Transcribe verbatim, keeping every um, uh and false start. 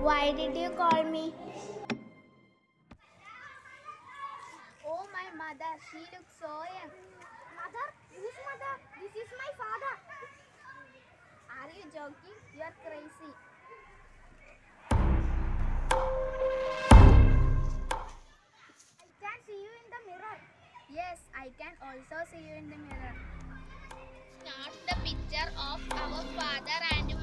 Why did you call me? Oh, my mother, she looks so young. Mother? Whose mother? This is my father. Are you joking? You are crazy. I can see you in the mirror. Yes, I can also see you in the mirror. Snap the picture of our father and